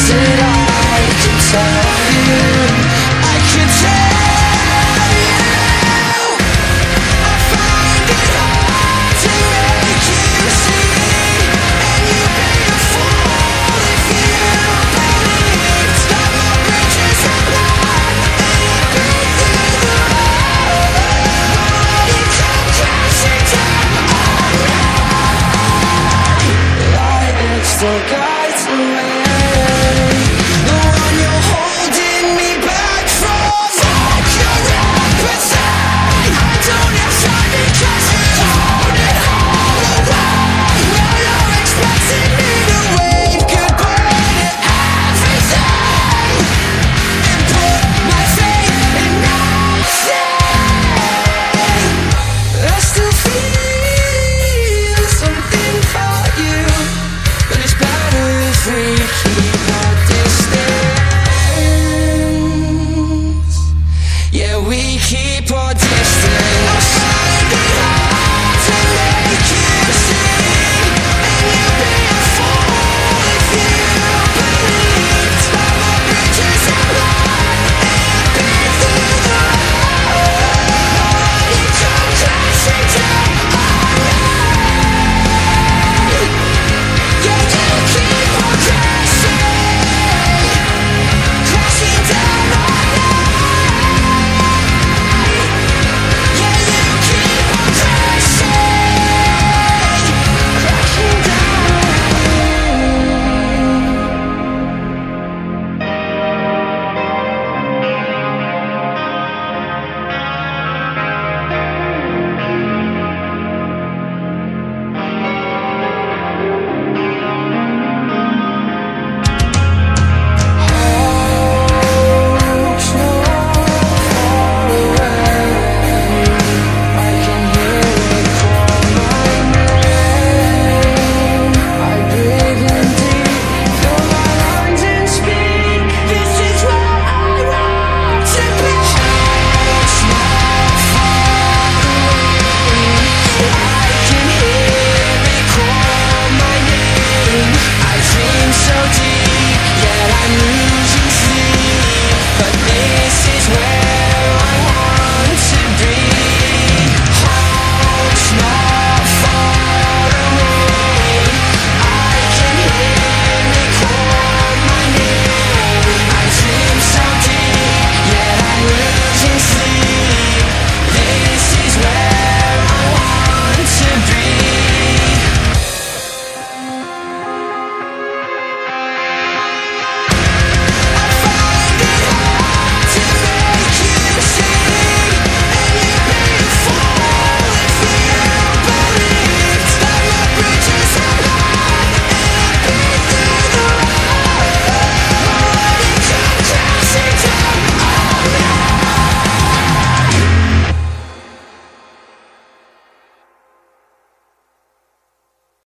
that I can tell you, I can tell you. I find it hard to make you see, and you'd be a fool if you believed that my bridges are blood and you'd be through the hole. But when you come crashing down on me, lightning still guides the way.